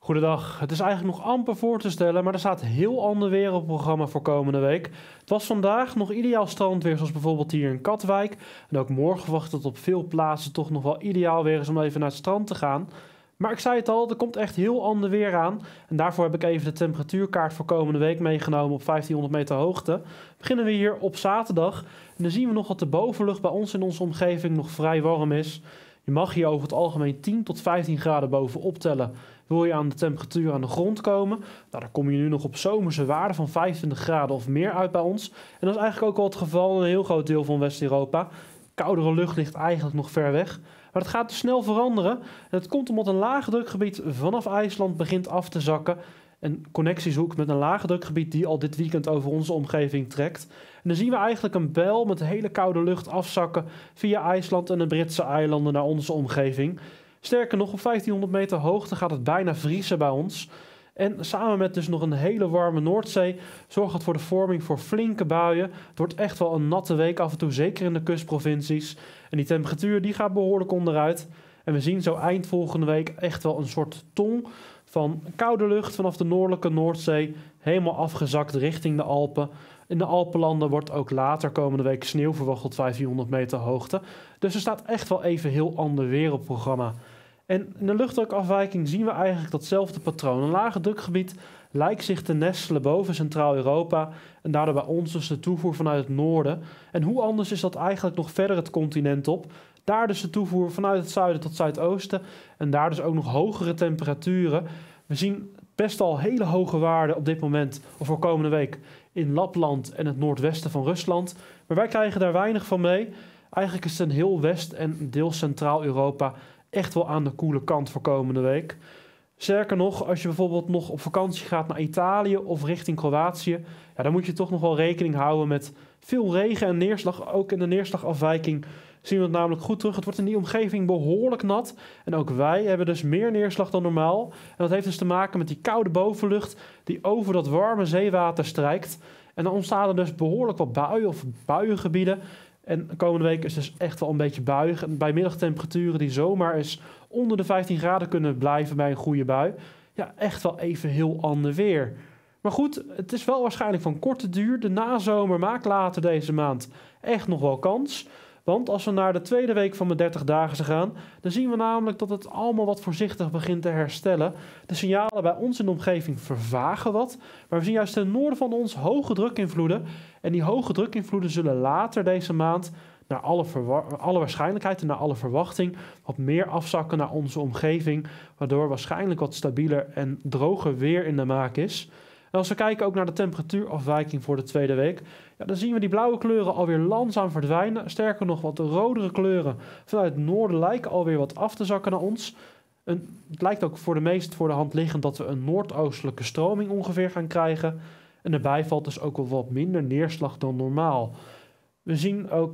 Goedendag. Het is eigenlijk nog amper voor te stellen, maar er staat heel ander weer op het programma voor komende week. Het was vandaag nog ideaal strandweer, zoals bijvoorbeeld hier in Katwijk. En ook morgen verwacht het op veel plaatsen toch nog wel ideaal weer is om even naar het strand te gaan. Maar ik zei het al, er komt echt heel ander weer aan. En daarvoor heb ik even de temperatuurkaart voor komende week meegenomen op 1500 meter hoogte. Beginnen we hier op zaterdag. En dan zien we nog dat de bovenlucht bij ons in onze omgeving nog vrij warm is. Je mag hier over het algemeen 10 tot 15 graden bovenop tellen. Wil je aan de temperatuur aan de grond komen? Nou, dan kom je nu nog op zomerse waarden van 25 graden of meer uit bij ons. En dat is eigenlijk ook wel het geval in een heel groot deel van West-Europa. Koudere lucht ligt eigenlijk nog ver weg. Maar het gaat dus snel veranderen. En het komt omdat een lagedrukgebied vanaf IJsland begint af te zakken. En connectie zoekt met een lagedrukgebied die al dit weekend over onze omgeving trekt. En dan zien we eigenlijk een bijl met hele koude lucht afzakken via IJsland en de Britse eilanden naar onze omgeving. Sterker nog, op 1500 meter hoogte gaat het bijna vriezen bij ons. En samen met dus nog een hele warme Noordzee zorgt het voor de vorming voor flinke buien. Het wordt echt wel een natte week af en toe, zeker in de kustprovincies. En die temperatuur die gaat behoorlijk onderuit. En we zien zo eind volgende week echt wel een soort tong van koude lucht vanaf de noordelijke Noordzee helemaal afgezakt richting de Alpen. In de Alpenlanden wordt ook later komende week sneeuw verwacht op 1500 meter hoogte. Dus er staat echt wel even heel ander weer op het programma. En in de luchtdrukafwijking zien we eigenlijk datzelfde patroon. Een lage drukgebied lijkt zich te nestelen boven Centraal-Europa en daardoor bij ons dus de toevoer vanuit het noorden. En hoe anders is dat eigenlijk nog verder het continent op? Daar dus de toevoer vanuit het zuiden tot zuidoosten en daar dus ook nog hogere temperaturen. We zien best al hele hoge waarden op dit moment, of voor komende week, in Lapland en het noordwesten van Rusland. Maar wij krijgen daar weinig van mee. Eigenlijk is het in heel West- en deels Centraal-Europa echt wel aan de koele kant voor komende week. Sterker nog, als je bijvoorbeeld nog op vakantie gaat naar Italië of richting Kroatië, ja, dan moet je toch nog wel rekening houden met veel regen en neerslag. Ook in de neerslagafwijking zien we het namelijk goed terug. Het wordt in die omgeving behoorlijk nat. En ook wij hebben dus meer neerslag dan normaal. En dat heeft dus te maken met die koude bovenlucht die over dat warme zeewater strijkt. En dan ontstaan er dus behoorlijk wat buien of buiengebieden. En de komende week is dus echt wel een beetje buiig. En bij middagtemperaturen die zomaar eens onder de 15 graden kunnen blijven bij een goede bui. Ja, echt wel even heel ander weer. Maar goed, het is wel waarschijnlijk van korte duur. De nazomer maakt later deze maand echt nog wel kans. Want als we naar de tweede week van mijn 30-daagse gaan, dan zien we namelijk dat het allemaal wat voorzichtig begint te herstellen. De signalen bij ons in de omgeving vervagen wat, maar we zien juist ten noorden van ons hoge drukinvloeden. En die hoge drukinvloeden zullen later deze maand, naar alle waarschijnlijkheid en naar alle verwachting, wat meer afzakken naar onze omgeving, waardoor waarschijnlijk wat stabieler en droger weer in de maak is. En als we kijken ook naar de temperatuurafwijking voor de tweede week, ja, dan zien we die blauwe kleuren alweer langzaam verdwijnen. Sterker nog, wat de rodere kleuren vanuit het noorden lijken alweer wat af te zakken naar ons. Het lijkt ook voor de meest voor de hand liggend dat we een noordoostelijke stroming ongeveer gaan krijgen. En erbij valt dus ook wel wat minder neerslag dan normaal. We zien ook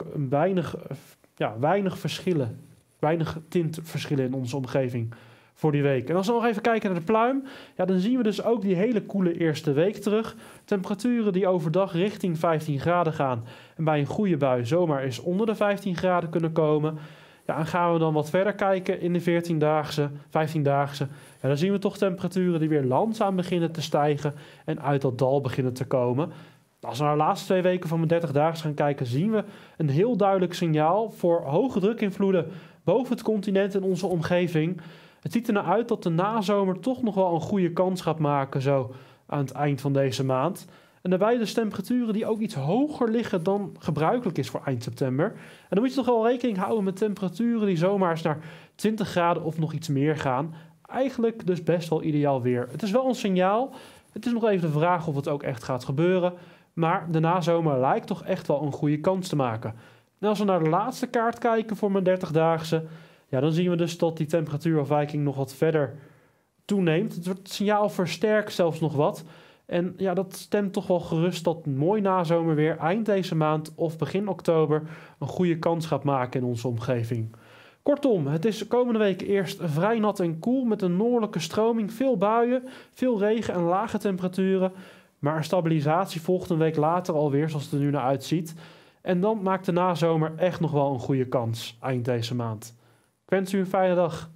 weinig verschillen, weinig tintverschillen in onze omgeving voor die week. En als we nog even kijken naar de pluim, ja, dan zien we dus ook die hele koele eerste week terug. Temperaturen die overdag richting 15 graden gaan en bij een goede bui zomaar eens onder de 15 graden kunnen komen. Ja, en gaan we dan wat verder kijken in de 15-daagse, ja, dan zien we toch temperaturen die weer langzaam beginnen te stijgen en uit dat dal beginnen te komen. Als we naar de laatste 2 weken van mijn 30-daagse gaan kijken, zien we een heel duidelijk signaal voor hoge drukinvloeden boven het continent en onze omgeving. Het ziet er nou uit dat de nazomer toch nog wel een goede kans gaat maken zo aan het eind van deze maand. En daarbij dus temperaturen die ook iets hoger liggen dan gebruikelijk is voor eind september. En dan moet je toch wel rekening houden met temperaturen die zomaar eens naar 20 graden of nog iets meer gaan. Eigenlijk dus best wel ideaal weer. Het is wel een signaal. Het is nog even de vraag of het ook echt gaat gebeuren. Maar de nazomer lijkt toch echt wel een goede kans te maken. En als we naar de laatste kaart kijken voor mijn 30-daagse, ja, dan zien we dus dat die temperatuurafwijking nog wat verder toeneemt. Het signaal versterkt zelfs nog wat. En ja, dat stemt toch wel gerust dat mooi nazomerweer eind deze maand of begin oktober een goede kans gaat maken in onze omgeving. Kortom, het is de komende week eerst vrij nat en koel met een noordelijke stroming, veel buien, veel regen en lage temperaturen. Maar een stabilisatie volgt een week later alweer, zoals het er nu naar uitziet. En dan maakt de nazomer echt nog wel een goede kans eind deze maand. Ik wens u een fijne dag.